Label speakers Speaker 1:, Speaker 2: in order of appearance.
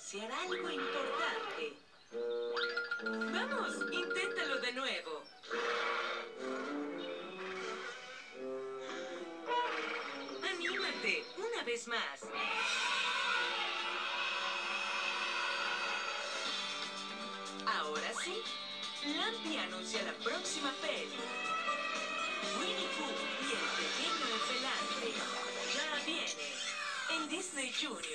Speaker 1: se hará algo importante. Vamos, inténtalo de nuevo. Anímate, una vez más. Ahora sí, Lampi anuncia la próxima peli. Winnie Pooh y el pequeño elefante. Ya viene en Disney Junior.